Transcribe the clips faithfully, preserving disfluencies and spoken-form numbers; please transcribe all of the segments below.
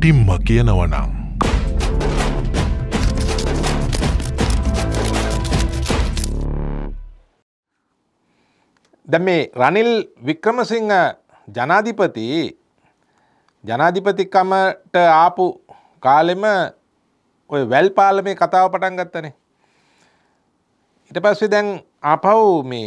කෙටිම්ම කියනවනම් දැන් මේ රනිල් වික්‍රමසිංහ ජනාධිපති ජනාධිපතිකමට ආපු කාලෙම ඔය වැල් පාලමේ කතාව පටන් ගත්තනේ. ඊට පස්සේ දැන් ආපහු මේ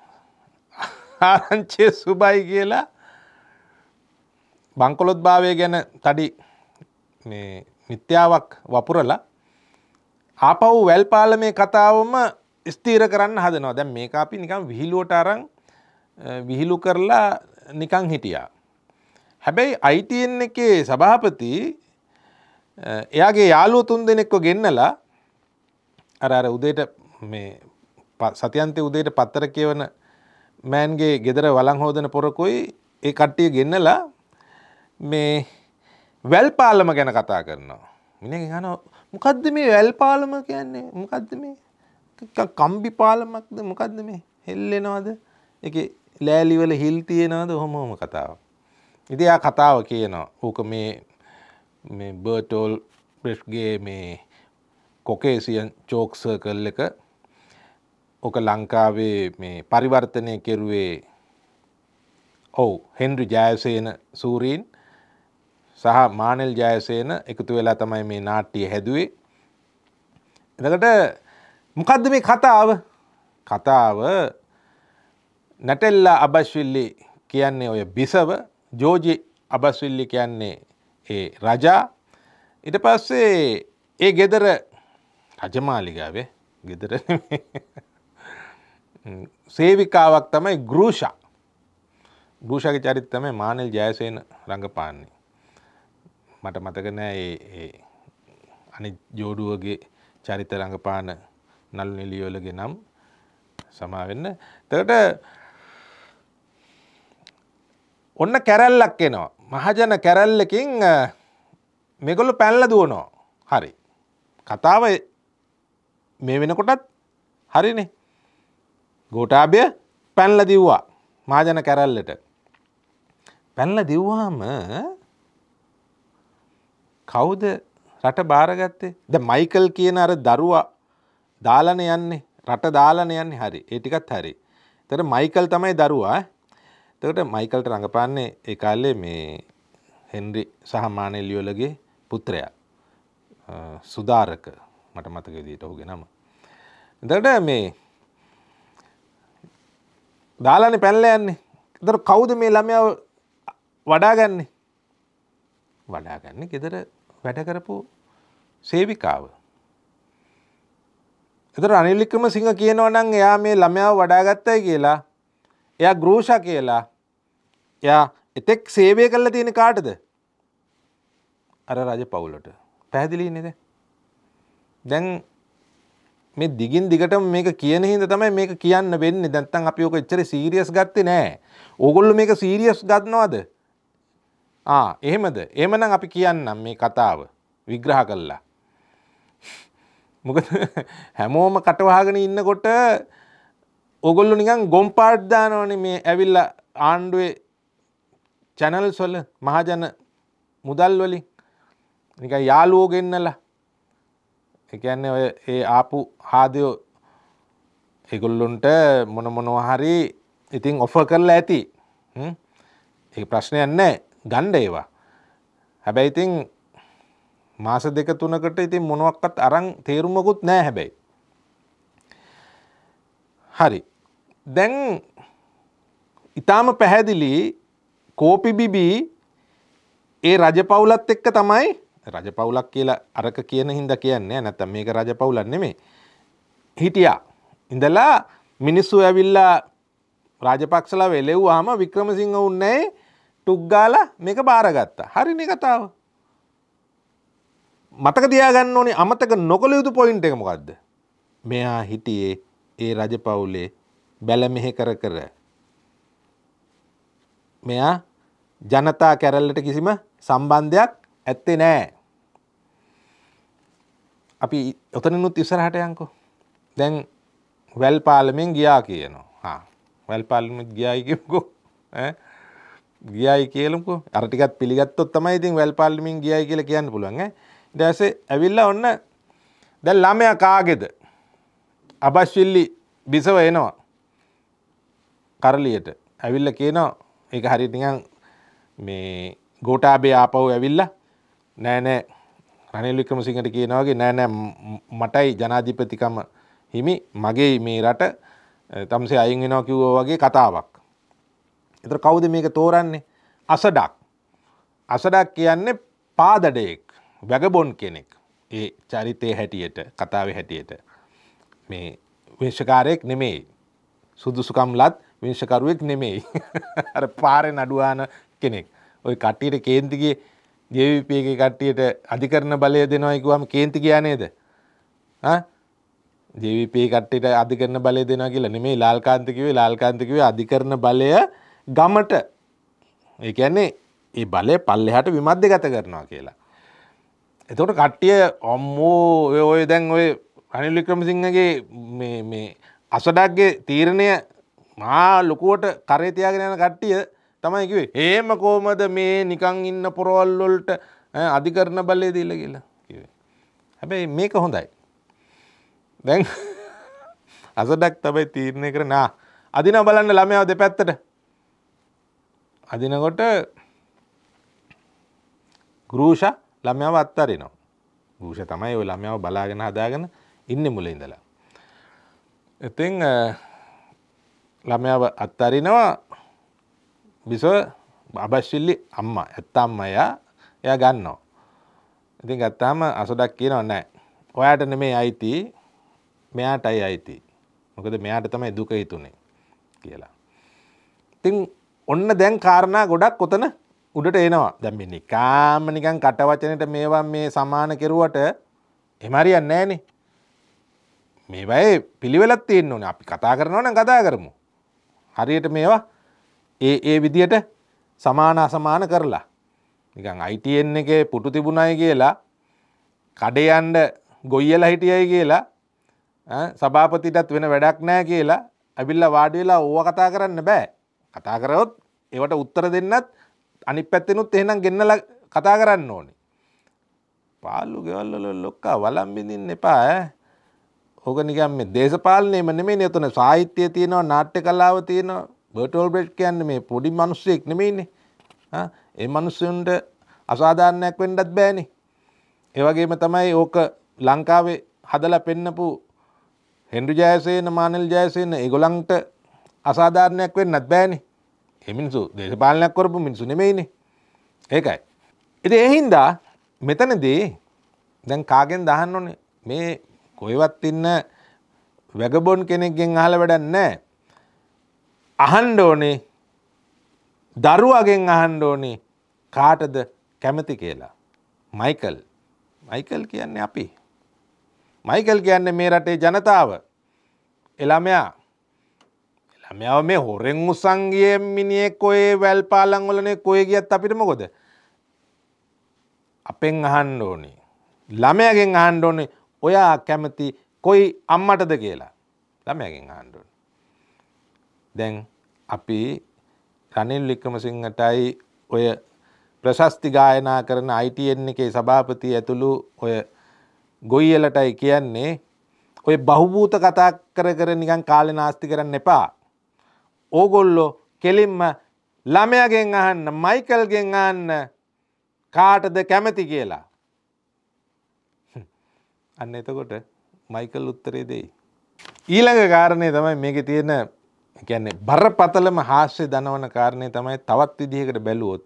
ආරංචිය සුබයි කියලා බංකොලොත් භාවය ගැන තඩි මේ මිත්‍යාවක් වපුරලා ආපහු වැල් පාලමේ කතාවම ස්ථීර කරන්න හදනවා. දැන් මේක අපි නිකන් විහිළුවට අරන් විහිළු කරලා නිකන් හිටියා. හැබැයි I T N එකේ සභාපති එයාගේ යාළුවෝ තුන් දෙනෙක්ව ගෙන්නලා අර අර උදේට මේ සතියන්තේ උදේට පත්තර කියවන මෑන්ගේ ගෙදර වළං හොදන පොරකුයි ඒ කට්ටිය ගෙන්නලා මේ වැල් පාලම ගැන කතා කරනවා. මිනිහෙන් අහනවා මොකද්ද මේ වැල් පාලම කියන්නේ? මොකද්ද මේ? කම්බි පාලමක්ද මොකද්ද මේ? හෙල්ලෙනවද? ඒකේ ලෑලි වල හිල් තියනවද? ඔහොම ඔහොම කතාවක්. ඉතින් ආ කතාව කියනවා. ඌක මේ මේ බර්ටෝල් බ්‍රෙෂ්ගේ මේ කොකේසියන් චෝක් සර්කල් එක ඕක ලංකාවේ මේ පරිවර්තනය කෙරුවේ ඔව් හෙන්රි ජයසේන සූරීන් සහ මානෙල් ජයසේන එකතු වෙලා තමයි මේ නාට්‍ය හැදුවේ. එතකොට මොකද්ද මේ කතාව? කතාව නටෙල්ලා අබස්විල්ලි කියන්නේ ඔය බිසව, ජෝජි අබස්විල්ලි කියන්නේ ඒ රජා. ඊට පස්සේ ඒ ගෙදර රජමාලිගාවේ ගෙදර සේවිකාවක් තමයි ගෘෂා. ගෘෂාගේ චරිත තමයි මානෙල් ජයසේන රංගපාන්නේ. මට මතක නෑ ඒ ඒ අනිත් ජෝඩුවගේ චරිත රංගපාන නළු නිලියෝලගේ නම් සමා වෙන්න. එතකොට ඔන්න කැරැල්ලක් එනවා. මහජන කැරැල්ලකින් මේගොල්ලෝ පැනලා දුවනවා. හරි. කතාව මේ වෙනකොටත් හරිනේ. ගෝඨාභය පැනලා දිව්වා මහජන කැරැල්ලට. පැනලා දිව්වාම කවුද රට බාරගත්තේ? දැන් මයිකල් කියන අර දරුවා දාලානේ යන්නේ. රට දාලානේ යන්නේ. හරි. ඒ ටිකත් හරි. එතකොට මයිකල් තමයි දරුවා. එතකොට මයිකල්ට රඟපාන්නේ ඒ කාලේ මේ හෙන්රි සහ මානෙල් යෝලගේ පුත්‍රයා. සුදාරක මට මතක විදිහට ඔහුගේ නම. එතකොට මේ දාලානේ පැනලා යන්නේ. එතකොට කවුද මේ ළමයාව වඩාගන්නේ? වඩාගන්නේ ගෙදර වැඩ කරපු සේවිකාව. එතකොට රනිල් වික්‍රමසිංහ කියනවා නම් එයා මේ ළමයාව වඩාගත්තයි කියලා. එයා ගෘෂා කියලා. එයා එතෙක් සේවය කළා තියෙන කාටද? අර රජ පවුලට. පැහැදිලි නේද? දැන් මේ දිගින් දිගටම මේක කියන හින්දා තමයි මේක කියන්න වෙන්නේ. නැත්නම් අපි ඔක එච්චර සීරියස් ගත්තේ නෑ. ඕගොල්ලෝ මේක සීරියස් ගන්නවද? ආ එහෙමද? එහෙමනම් අපි කියන්නම් මේ කතාව විග්‍රහ කළා. මොකද හැමෝම කටවහගෙන ඉන්නකොට ඕගොල්ලෝ නිකන් ගොම්පාට් දානවනේ මේ ඇවිල්ලා ආණ්ඩුවේ channels වල මහජන මුදල් වලින් නිකන් යාළුවෝ ගෙන්නලා ඒ කියන්නේ ඔය ඒ ආපු හාදයෝ ඒගොල්ලොන්ට මොන මොනවා හරි ඉතින් ඔෆර් කරලා ඇති. හ්ම් ඒක ප්‍රශ්නයක් නැහැ. ගන්න ඒවා. හැබැයි ඉතින් මාස දෙක තුනකට ඉතින් මොනවත් අරන් තේරුමකුත් නැහැ හැබැයි. හරි. දැන් ඊටාම පැහැදිලි කෝපි බිබී ඒ රජපෞලත් එක්ක තමයි රජපෞලක් කියලා අරක කියන හින්දා කියන්නේ නැත්නම් මේක රජපෞලක් නෙමෙයි. හිටියා. ඉඳලා මිනිස්සු ඇවිල්ලා රාජපක්ෂලා වෙලෙව්වාම වික්‍රමසිංහ උන්නේ ටුක් ගාලා මේක බාරගත්තා. හරිනේ කතාව. මතක තියාගන්න ඕනේ අමතක නොකළ යුතු පොයින්ට් එක මොකද්ද? මෙයා හිටියේ ඒ රජපෞලේ බැල මෙහෙ කර කර. මෙයා ජනතා කැරල්ලට කිසිම සම්බන්ධයක් ඇත්තේ නැහැ. අපි ඔතනිනුත් ඉස්සරහට යන්කෝ. දැන් වැල් පාලමෙන් ගියා කියනවා. හා වැල් පාලමෙන් ගියායි කියමුකෝ. ඈ ගියයි කියලමුකෝ. අර ටිකත් පිළිගත්තොත් තමයි ඉතින් වැල් පාර්ලිමේන්තුවෙන් ගියයි කියලා කියන්න පුළුවන් ඈ. ඊට පස්සේ ඇවිල්ලා ඔන්න දැන් ළමයා කාගේද? අබස්විල්ලි බිසව එනවා. කරලියට. ඇවිල්ලා කියනවා ඒක හරියට නිකන් මේ ගෝඨාභය ආපහු ඇවිල්ලා නෑ නෑ රනිල් වික්‍රමසිංහට කියනවා වගේ නෑ නෑ මටයි ජනාධිපතිකම හිමි මගේ මේ රට තමසේ අයින් වෙනවා කිව්වා වගේ කතාවක්. ඒතර කවුද මේක තෝරන්නේ? අසඩක්. අසඩක් කියන්නේ පාදඩයෙක්, වැගබොන් කෙනෙක්. ඒ චරිතයේ හැටියට, කතාවේ හැටියට මේ විනිශ්චයකාරයෙක් නෙමෙයි. සුදුසුකම්ලත් විනිශ්චයකරුවෙක් නෙමෙයි. අර පාරේ නඩුවාන කෙනෙක්. ওই කට්ටියට කේන්ති ගියේ ජේ වී පී එකේ කට්ටියට අධිකරණ බලය දෙනවයි කිව්වම කේන්ති ගියා නේද? ආ ජේ වී පී කට්ටියට අධිකරණ බලය දෙනවා කියලා නෙමෙයි ලාල්කාන්ත කිව්වේ. ලාල්කාන්ත කිව්වේ අධිකරණ බලය ගමට. ඒ කියන්නේ ඒ බලය පල්ලෙහාට විමධ්‍යගත කරනවා කියලා. එතකොට කට්ටිය අම්මෝ ඔය ඔය දැන් ඔය රනිල් වික්‍රමසිංහගේ මේ මේ අසඩක්ගේ තීරණය මා ලොකුවට කරේ තියාගෙන යන කට්ටිය තමයි කිව්වේ එහෙම කොහමද මේ නිකන් ඉන්න පොරවල් වලට අධිකරණ බලය දීලා කියලා කිව්වේ. හැබැයි මේක හොඳයි. දැන් අසඩක් තමයි තීරණය කරන්නේ ආ අදිනවා බලන්න ළමයාව දෙපැත්තට. අදිනකොට ගෘෂා ළමයාව අත්තරිනවා. ගෘෂා තමයි ওই ළමයාව බලාගෙන හදාගෙන ඉන්නේ මුලින් ඉඳලා. ඉතින් ළමයාව අත්තරිනවා බිසව අබස්විල්ලි අම්මා ඇත්ත අම්මයා එයා ගන්නවා. ඉතින් ගත්තාම අසඩක් කියනවා නෑ. ඔයාට නෙමෙයි අයිති මෙයාටයි අයිති. මොකද මෙයාට තමයි දුක හිතුනේ කියලා. ඉතින් ඔන්න දැන් කාරණා ගොඩක් ඔතන උඩට එනවා. දැන් මේ නිකාම නිකන් කට වචනෙට මේවා මේ සමාන කෙරුවට එහෙම හරියන්නේ නෑනේ. මේවයේ පිළිවෙලක් තියෙන්න ඕනේ. අපි කතා කරනවා නම් කතා කරමු. හරියට මේවා ඒ ඒ විදියට සමාන අසමාන කරලා. නිකන් ආයි ටී එන් එකේ පුටු තිබුණයි කියලා කඩේ යන්න ගොයියලා හිටියයි කියලා ඈ සභාපතිටත් වෙන වැඩක් නැහැ කියලා අවිල්ලා වාඩි වෙලා ඕවා කතා කරන්න බෑ. කතා කරවොත් ඒවට උත්තර දෙන්නත් අනිත් පැත්තෙනුත් එහෙනම් ගෙන්නලා කතා කරන්න ඕනේ. පාළු ගෙවල් වල ලොක්කා වළම් බින්දින්න එපා ඈ. ඕක නිකන් මේ දේශපාලනයම නෙමෙයිනේ. උතන සාහිත්‍යය තියෙනවා, නාට්‍ය කලාව තියෙනවා. බර්ටෝල් බ්‍රෙට් කියන්නේ මේ පොඩි මිනිස්සෙක් නෙමෙයිනේ. ආ ඒ මිනිස්සුන්ට අසාධාරණයක් වෙන්නත් බෑනේ. ඒ වගේම තමයි ඕක ලංකාවේ හදලා පෙන්නපු හෙන්රි ජයසේන, මානෙල් ජයසේන ඒගොල්ලන්ට අසාධාරණයක් වෙන්නත් බෑනේ. ඒ මිනිස්සු දේශපාලනයක් කරපු මිනිස්සු නෙමෙයිනේ. ඒකයි. ඉතින් ඒ හින්දා මෙතනදී දැන් කාගෙන් දහන්න ඕනේ මේ කොහෙවත් ඉන්න වැගබොන් කෙනෙක්ගෙන් අහලා වැඩක් නැහැ. අහන්න ඕනේ දරුවගෙන් අහන්න ඕනේ කාටද කැමති කියලා. මයිකල්. මයිකල් කියන්නේ අපි. මයිකල් කියන්නේ මේ රටේ ජනතාව. එළමයා. එළමයාව මේ හොරෙන් උස්සන් ගියේ මිනිහෙක් ඔය වැල් පාලම් වලනේ කොහෙ ගියත් අපිට මොකද? අපෙන් අහන්න ඕනේ. ළමයාගෙන් අහන්න ඕනේ ඔයා කැමති කොයි අම්මටද කියලා. ළමයාගෙන් අහන්න ඕනේ. දැන් අපි රනිල් වික්‍රමසිංහටයි ඔය ප්‍රශස්ති ගායනා කරන ආයි ටී එන් එකේ සභාපති ඇතුළු ඔය ගොයියලටයි කියන්නේ ඔය බහුබූත කතා කර කර නිකන් කාලේ නාස්ති කරන්න එපා. ඕගොල්ලෝ කෙලින්ම ළමයාගෙන් අහන්න, මයිකල්ගෙන් අහන්න කාටද කැමති කියලා. අන්න එතකොට මයිකල් උත්තරේ දෙයි. ඊළඟ කාරණේ තමයි මේකේ තියෙන කියන්නේ බරපතලම හාස්‍ය දනවන කාරණේ තමයි තවත් විදිහකට බැලුවොත්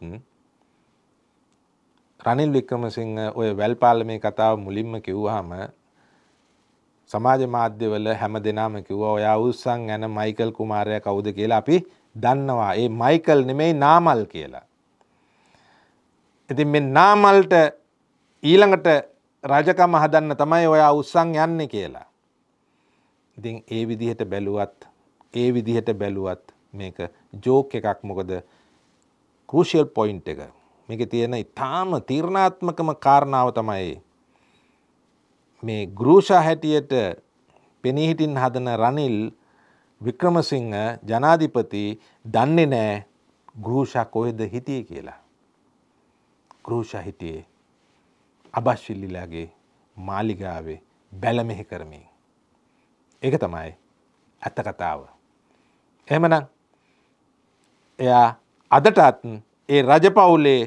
රනිල් වික්‍රමසිංහ ඔය වැල් පාලමේ කතාව මුලින්ම කිව්වහම සමාජ මාධ්‍යවල හැම දෙනාම කිව්වා ඔයා උස්සන් යන මයිකල් කුමාරයා කවුද කියලා අපි දන්නවා. ඒ මයිකල් නෙමෙයි නාමල් කියලා. ඉතින් මේ නාමල්ට ඊළඟට රජකම හදන්න තමයි ඔයා උස්සන් යන්නේ කියලා. ඉතින් ඒ විදිහට බැලුවත් ඒ විදිහට බැලුවත් මේක ජෝක් එකක්. මොකද ක්‍රූෂියල් පොයින්ට් එක මේකේ තියෙන ඊටාම තීරණාත්මකම කාරණාව තමයි මේ ගෘෂා හැටියට පෙනී හිටින් හදන රනිල් වික්‍රමසිංහ ජනාධිපති දන්නේ නැහැ ගෘෂා කොහෙද හිටියේ කියලා. ගෘෂා හිටියේ අබස්විල්ලිලාගේ මාලිගාවේ බැල මෙහෙ කරමින්. ඒක තමයි ඇත්ත කතාව. එහෙමනම් එයා අදටත් ඒ රජපෞලේ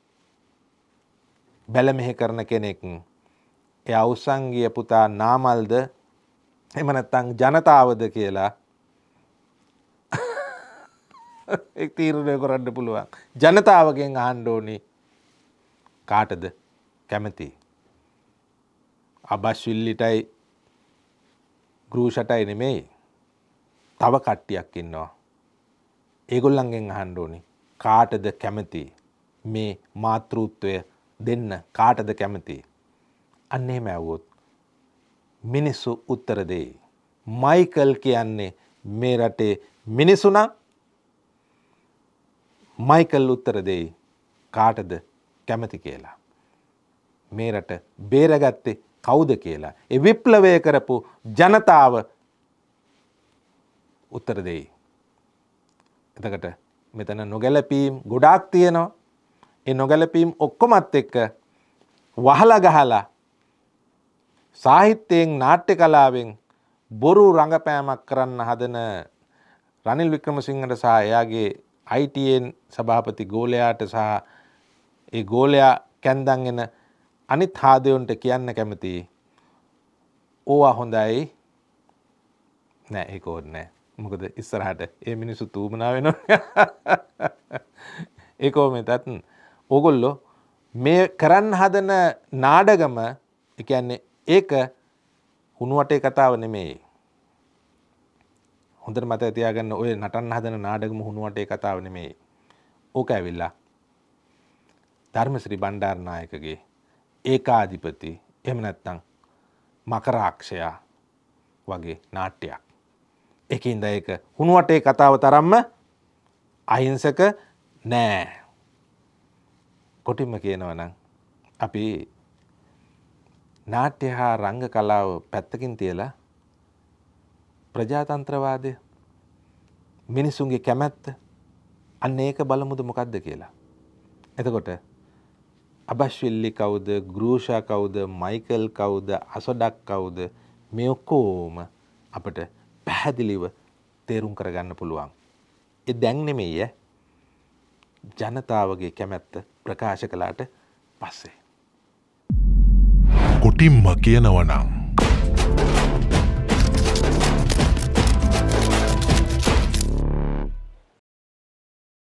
බැල මෙහෙ කරන කෙනෙක්. එයා උසංගිය පුතා නාමල්ද එහෙම නැත්නම් ජනතාවද කියලා එක් තීරණය කරන්න පුළුවන්. ජනතාවගෙන් අහන්න ඕනි කාටද කැමති? අබස්විල්ලිටයි ගෘෂටයි නෙමෙයි. තව කට්ටියක් ඉන්නවා. ඒගොල්ලන්ගෙන් අහන්න ඕනි කාටද කැමති මේ මාතෘත්වය දෙන්න? කාටද කැමති? අන්න එහෙම ඇහුවොත් මිනිස්සු උත්තර දෙයි. මයිකල් කියන්නේ මේ රටේ මිනිසු නම් මයිකල් උත්තර දෙයි කාටද කැමති කියලා. මේ රට බේරගත්තේ කවුද කියලා. ඒ විප්ලවය කරපු ජනතාව උත්තර දෙයි. එතකොට මෙතන නොගැලපීම් ගොඩාක් තියෙනවා. ඒ නොගැලපීම් ඔක්කොමත් එක්ක වහලා ගහලා සාහිත්‍යයෙන් නාට්‍ය කලාවෙන් බොරු රංගපෑමක් කරන්න හදන රනිල් වික්‍රමසිංහට සහ එයාගේ I T N සභාපති ගෝලයාට සහ ඒ ගෝලයා කැන්දන් එන අනිත් හාදයන්ට කියන්න කැමති ඕවා හොඳයි නෑ ඒක ඕනේ නෑ. මොකද ඉස්සරහට ඒ මිනිස්සු තූමනා වෙනවා. ඒකෝ මෙතත් ඕගොල්ලෝ මේ කරන්න හදන නාඩගම ඒ කියන්නේ ඒක හුණුවටේ කතාව නෙමෙයි. හොඳට මතක තියාගන්න ඔය නටන්න හදන නාඩගම හුණුවටේ කතාව නෙමෙයි. ඕක ඇවිල්ලා ධර්මශ්‍රී බණ්ඩාරනායකගේ ඒකාධිපති එහෙම නැත්නම් මකරාක්ෂයා වගේ නාට්‍යයක්. ඒකින්ද ඒක හුණුවටේ කතාව තරම්ම අහිංසක නෑ. කොටින්ම කියනවා නම් අපි නාට්‍ය හා රංග කලාව පැත්තකින් තියලා ප්‍රජාතන්ත්‍රවාදය මිනිසුන්ගේ කැමැත්ත අන්න ඒක බලමුද මොකද්ද කියලා. එතකොට අබස්විල්ලි කවුද, ගෘෂා කවුද, මයිකල් කවුද, අසොඩක් කවුද මේ ඔක්කොම අපිට පැහැදිලිව තේරුම් කරගන්න පුළුවන්. ඒ දැන් නෙමෙයි ඈ. ජනතාවගේ කැමැත්ත ප්‍රකාශ කළාට පස්සේ. කොටින්ම කියනවා නම්